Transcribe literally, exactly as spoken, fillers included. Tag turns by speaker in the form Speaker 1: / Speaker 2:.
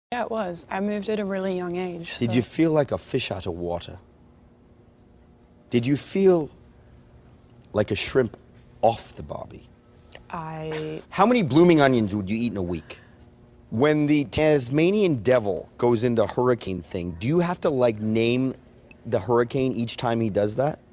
Speaker 1: Yeah, it was. I moved at a really young age.
Speaker 2: Did
Speaker 1: so.
Speaker 2: you feel like a fish out of water? Did you feel like a shrimp off the barbie?
Speaker 1: I...
Speaker 2: How many blooming onions would you eat in a week? When the Tasmanian devil goes into hurricane thing, do you have to like name the hurricane each time he does that?